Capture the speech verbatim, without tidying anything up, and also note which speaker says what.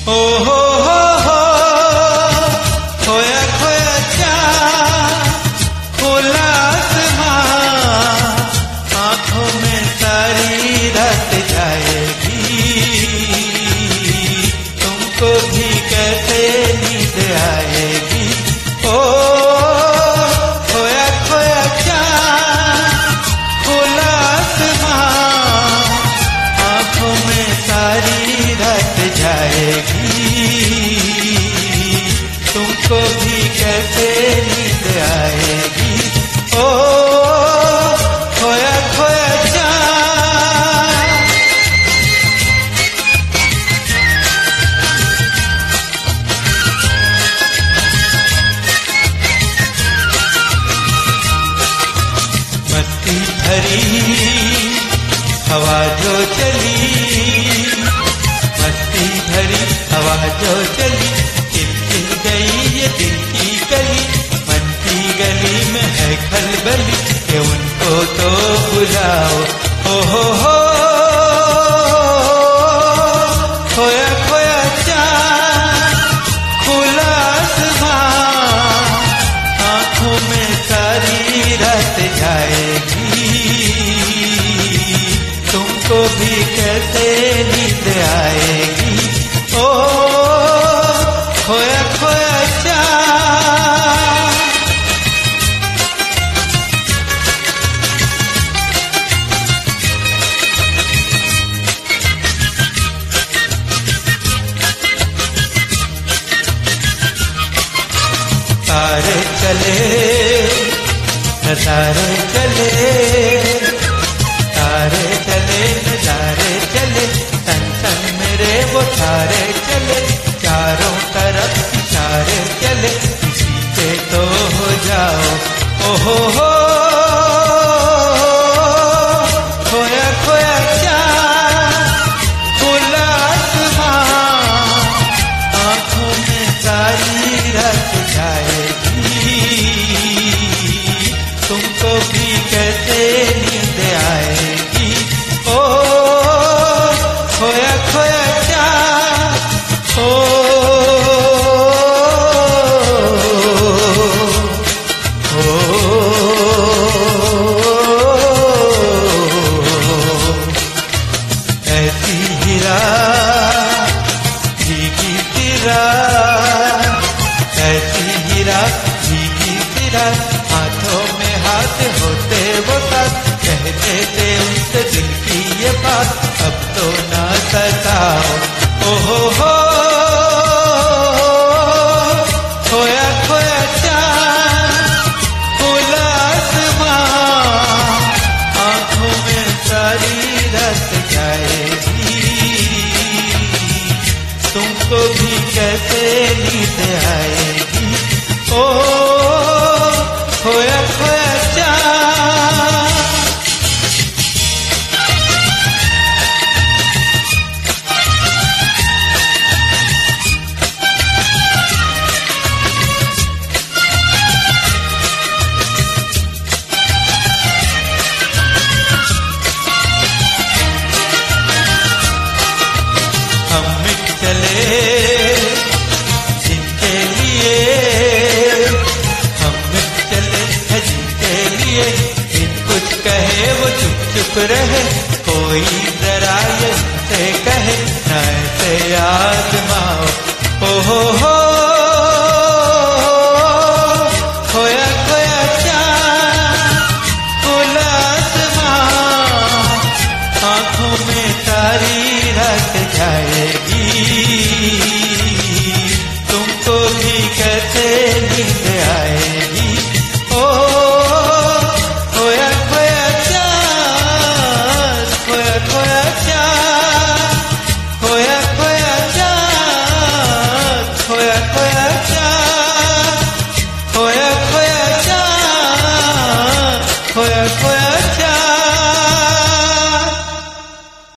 Speaker 1: हो हो हो हो खोया खोया चाँद खुला आसमां, आंखों में सारी रात जाएगी, तुमको भी कैसे नींद आएगी। ओ खोया खोया चाँद खुला आसमां, आंखों में सारी रात जाएगी, तुमको भी कैसे नींद आएगी। ओ खोया खोया चाँद। मस्ती भरी हवा जो चली, मस्ती भरी हवा जो चली, खिल खिल गई ये दिल की गली, मन की गली में है खलबली, कि उनको तो बुलाओ। हो हो हो खोया खोया चाँद खुला आसमां, आंखों में सारी रात जाएगी, तुमको भी कैसे नींद आएगी। ओ खोया खोया चाँद। तारे चले नजारे चले, तारे चले नजारे चले, तन तन मेरे वो तारे चले, चारों तरफ इशारे चले, किसी के तो हो जाओ। ओ हो हो खोया खोया चाँद खुला आसमां, आंखों में सारी रात जाएगी, तुमको भी कैसे नींद आएगी। ओ खोया खोया चाँद। ओ ऐसी हीरा भीगी सिरा, ऐसी हीरा भीगी सिरा, हाथों में हाथ होते वो साथ, कहते थे उनसे दिल की ये बात, अब तो ना सताओ। ओ हो हो खोया खोया चाँद खुला आसमां, आंखों में सारी रात जाएगी, तुमको भी कैसे नींद आएगी। ओ खोया खोया चाँद। हम मिट चले जिनके लिए, हम मिट चले हैं जिनके लिए, बिन कुछ कहे वो चुप चुप रहे, कोई जरा ये से कहे, न ऐसे यार